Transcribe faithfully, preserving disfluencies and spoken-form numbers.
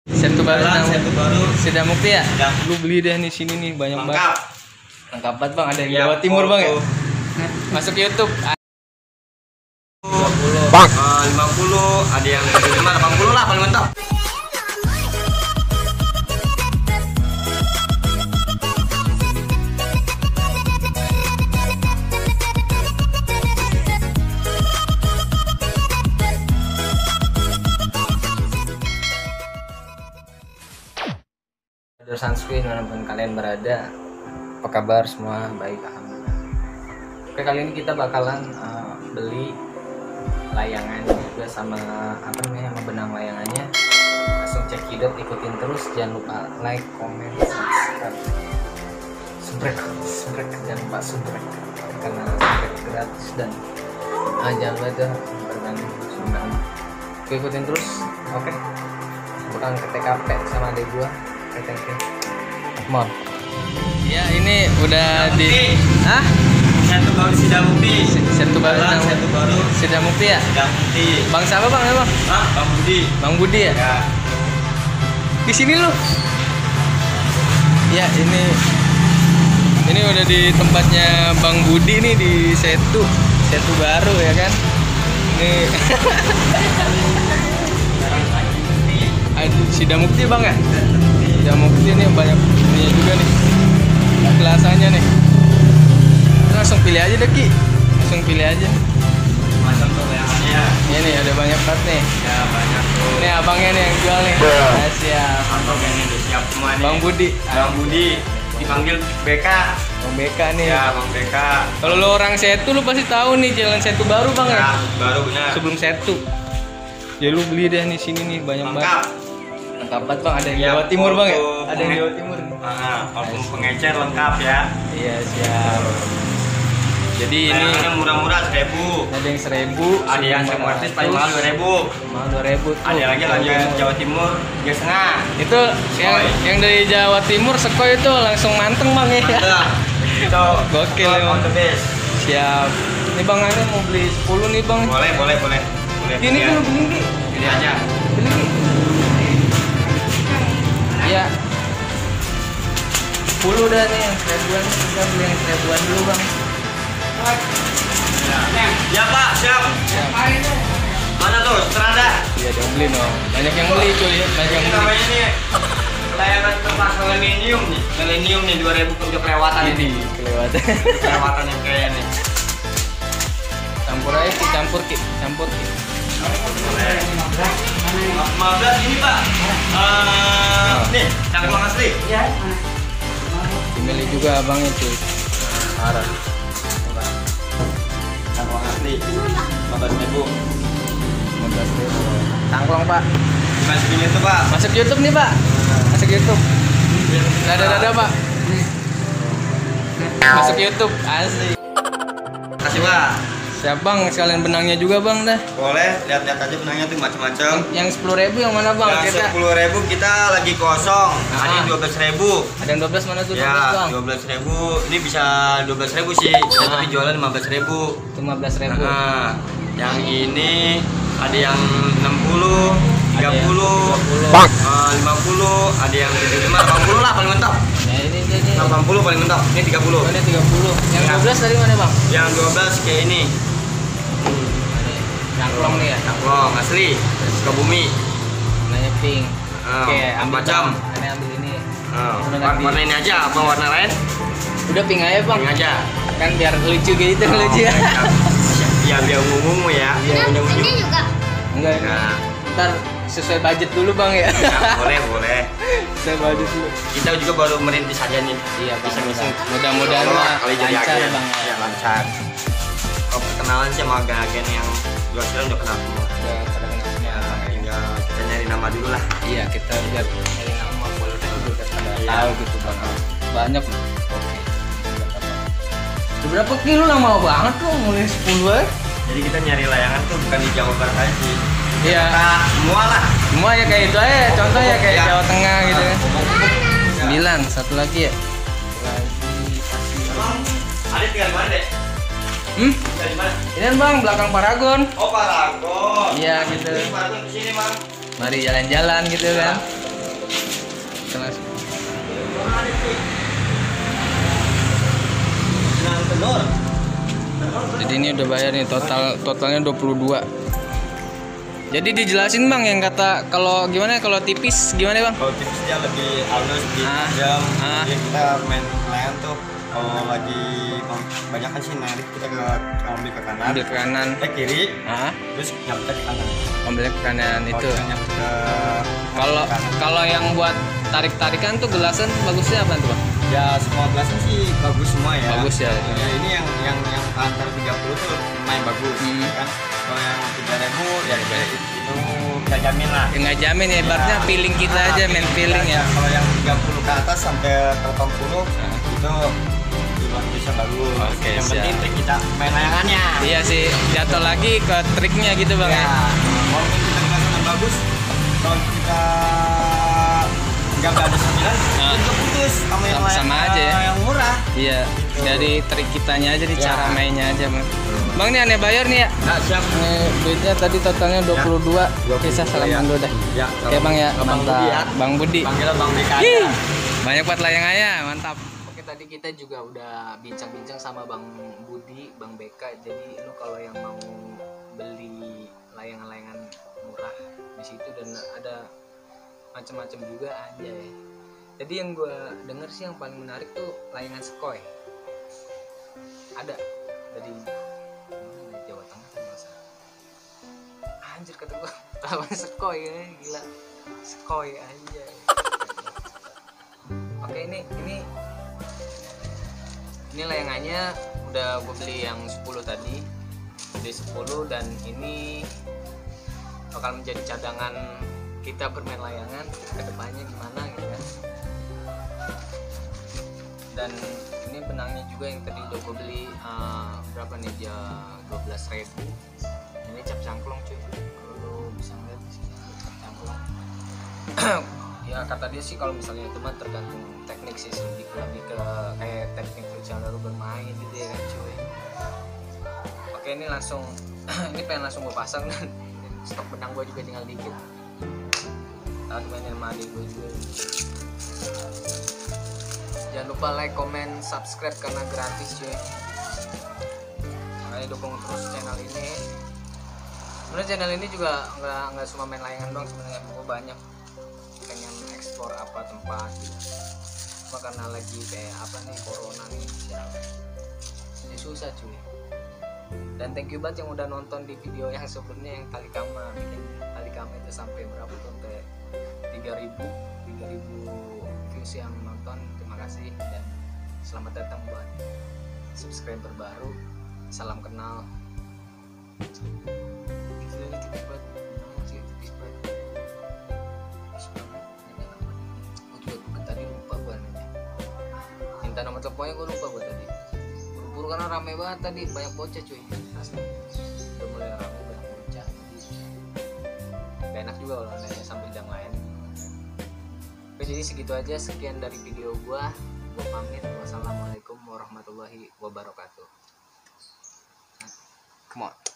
Setu baru, Setu baru. Sudah Mukti ya? Sudah. Lu beli deh nih sini nih banyak Lengkap. banget. Lengkap banget bang, ada yang Ya, Jawa Timur bang ya? foto. Masuk YouTube. dua puluh, bang. Uh, lima puluh, ada yang tujuh puluh lima, delapan puluh lah paling mentok. Sunscreen dimanapun kalian berada, apa kabar semua? Baik, alhamdulillah. Oke, kali ini kita bakalan uh, beli layangan juga sama apa namanya, sama benang layangannya. Langsung cek hidup, ikutin terus, jangan lupa like, comment, subscribe, subrek, subrek, jangan lupa subrek karena subrek gratis dan uh, jangan lupa tuh berbagi sumbangan. Oke, ikutin terus, oke? Bukan ke T K P sama adek gua. Come on. Ya ini udah di ah Setu baru Sudah Mukti. Setu baru Setu baru. Sudah Mukti ya? Sudah Mukti. Bang siapa bang ya bang? Ah, Bang Budi. Bang Budi ya? Ya. Di sini lu. Ya ini ini udah di tempatnya Bang Budi nih di Setu Setu baru ya kan? Ini Sudah Mukti bang ya? Sudah Mukti nih banyak ini juga nih kelasannya nih. Langsung pilih aja deh Ki, langsung pilih aja. Macam tuh layangannya. Ini nih ada banyak banget nih. Ya banyak tuh. Ini abangnya nih yang jual nih. Ya, siap. Atau ini udah siap semua nih. Bang Budi. Bang Budi dipanggil B K. Bang B K nih. Ya Bang B K. Kalau lo orang Setu lu pasti tahu nih jalan Setu baru bang ya. Ya, baru benar. Sebelum Setu. Ya lu beli deh nih sini nih banyak Lengkap. banget. Lengkap banget bang, ada yang Ya, Jawa Timur bang ya? foto Ada yang penge- Jawa Timur. Ah, album pengecer lengkap ya. Iya siap. Jadi ini Layangannya murah-murah seribu. ada yang seribu, Ada yang seribu artis paling mahal dua ribu. mahal dua ribu tuh. Ada lagi lanjut Jawa Timur tiga setengah. Itu yang Sekoy. yang dari Jawa Timur sekoy itu langsung manteng bang ya. Mantap. Itu Gokil itu emang. on the best. Siap. Ini bang ini mau beli sepuluh nih bang. Boleh, boleh, boleh. Boleh. Ini ya. kan beli nih. Ini aja. Beli nih. Iya. sepuluh dah nih yang seribuan, kita beli yang seribuan dulu bang. Ya Pak, siap. Siap. Mana tuh? Serada. Iya dia beli no. Banyak yang beli cuy, banyak yang Ini beli. namanya nih layangan kertas milenium nih. Milenium nih dua ribu untuk kelewatan Ini ini. kelewatan. Kelewatan yang kayak nih. Campur aja Ki, campur Ki, campur Ki. Boleh. lima belas ini Pak. Eh, nih, cangklang asli. Dimilih juga abangnya cuy. Parah. Cangklang asli. lima belas ribu. lima belas ribu. Cangklong pak. Masukin itu Pak. Masuk YouTube nih pak. Masuk YouTube. Dadah dadah pak. Masuk YouTube asli. Kasih Pak. Siap bang, sekalian benangnya juga bang dah. Boleh, lihat-lihat aja benangnya tuh macam-macam. Yang sepuluh ribu yang mana bang? Yang Kita sepuluh ribu kita lagi kosong. Ada yang Ah. dua belas ribu. ada yang dua belas mana tuh dua belas Ya, bang? dua belas ribu. Ini bisa dua belas ribu sih. Kita Ah. tapi jualan lima belas ribu. lima belas ribu. Nah, yang ini ada yang enam puluh, tiga puluh, Bang. eh, lima puluh, ada yang tujuh puluh lima, delapan puluh lah paling mentok. Nah ini ini ini. delapan puluh paling mentok. Ini tiga puluh. Ini tiga puluh. Yang Ya. dua belas dari mana bang? Yang dua belas kayak ini. Cangklong nih ya. Cangklong asli. Sukabumi. Warnanya pink. Ah, Oke, ambil macam. bang. Ini ambil ini. Nah, Warna warna, pink. warna ini aja, apa warna lain? Udah pink aja bang. Pink aja. Kan biar lucu gitu Oh, lucu ya. Ya biar ungu-ungu ya. Iya. Ungu ungu. juga. Enggak ini. Nah, Ntar sesuai budget dulu bang ya. ya, boleh boleh. Sesuai budget dulu. Kita juga baru merintis aja nih. Iya bang. Iseng-iseng. Mudah-mudahan Allah, lah kali jadi lancar agen. bang. Ya lancar. Kalau perkenalan sih sama agen yang dua kilo udah kenal semua. Udah pada kenal semua. Ya, tinggal kita nyari nama dulu lah. Iya kita lihat dari nama follower juga biar pada Iya. tahu gitu bang. Banyak nih. Oke. Udah berapa kilo lama banget tuh mulai sepuluh ya? Jadi kita nyari layangan tuh bukan di Jawa Barat aja sih. Iya. Kita semua lah. Semua ya kayak itu aja. Contoh ya kayak Ya. Jawa Tengah gitu kan. Ya. Sembilan, satu lagi ya. Lagi kasih. Emang ada tinggal di mana deh? Hmm? Tinggal di mana? Ini kan bang belakang Paragon. Oh Paragon. Iya, gitu. Ini Paragon di sini mang. Mari jalan-jalan gitu kan. kelas. Jadi ini udah bayar nih, total totalnya dua puluh dua. Jadi dijelasin Bang yang kata kalau gimana kalau tipis gimana Bang? Kalau tipis dia lebih halus, lebih Ah, tajam. ah. Jadi kita main layan tuh kalau lagi banyak kan sih narik kita ke ambil ke kanan, Ambil ke kanan. eh kiri, Ah, terus nyampe ke kanan. ambilnya ke kanan Kalau itu. kita nyampe ke Kalau kanan. kalau yang buat tarik-tarikan tuh gelasan bagusnya apa tuh Bang? Ya semua gelasnya sih bagus semua ya. Bagus ya. Ya ini yang yang yang antara tiga puluh tuh main bagus, Hmm. ya kan? Kalau yang tiga ribu ya itu, itu kita jamin lah. Nggak jamin ya, ibaratnya Ya. feeling kita Ah, aja, main feeling ya. Kalau yang tiga puluh ke atas sampai delapan puluh itu luar biasa bagus. Oke, yang siap. penting trik kita main layangannya. Iya sih, jatuh lagi ke triknya gitu Bang Ya, ya. walaupun kita gelasnya bagus, kalau kita nggak ada sembilan, Nah. itu putus sama yang Sama- lain- sama aja ya. yang murah. Iya, dari trik kitanya aja nih, Ya. cara mainnya aja Bang. Bang nih aneh bayar nih ya. Nah, siap. Ini duitnya tadi totalnya dua puluh dua. dua puluh dua, Kisah salaman ya. dulu dah. Ya, Oke Bang ya, Bang mantap. Budi ya. Bang Budi. Panggilan Bang B K. Ih, banyak buat layangannya, mantap. Oke, tadi kita juga udah bincang-bincang sama Bang Budi, Bang B K. Jadi lu kalau yang mau beli layangan-layangan murah di situ dan ada macam-macam juga aja ya. Jadi yang gue denger sih yang paling menarik tuh layangan sekoi. Ada dari mana, Jawa Tengah kan masa. Anjir kata gue, lawan sekoi ya, gila. Sekoi aja. Oke ini ini ini layangannya udah gue beli yang sepuluh tadi, beli sepuluh dan ini bakal menjadi cadangan kita bermain layangan kedepannya gimana gitu kan. Dan ini benangnya juga yang tadi udah gue beli uh, berapa nih dia dua belas ribu. Ini cap cangklong cuy, kalau lo bisa ngeliat di sini cap cangklong. Ya kata dia sih kalau misalnya itu mah tergantung teknik sih, lebih ke lebih ke kayak teknik cara lu bermain gitu ya kan cuy. Oke ini langsung ini pengen langsung gue pasang dan stok benang gue juga tinggal dikit. Lalu mainin sama adik gue juga. Jangan lupa like, comment, subscribe karena gratis cuy. Makanya dukung terus channel ini. Sebenarnya channel ini juga nggak nggak cuma main layangan doang, sebenarnya gue banyak pengen eksplor apa tempat gitu. Cuma karena lagi kayak apa nih corona nih jadi susah cuy. Dan thank you banget yang udah nonton di video yang sebelumnya yang tali kama, bikin tali kama itu sampai berapa tuh, sampai tiga ribu views yang nonton. Terima kasih dan selamat datang buat subscriber baru. Salam kenal. Videonya tipis banget, masih tipis banget. Tipis banget. Gue juga gue tadi lupa gue nanya. Minta nomor teleponnya gue lupa gue tadi. Buru-buru karena rame banget tadi, banyak bocah cuy. Asli. Udah mulai rame banyak bocah. Gak enak juga kalau nanya sambil jam lain. Oke, jadi segitu aja, sekian dari video gua. Gua pamit. Wassalamualaikum warahmatullahi wabarakatuh. Come on.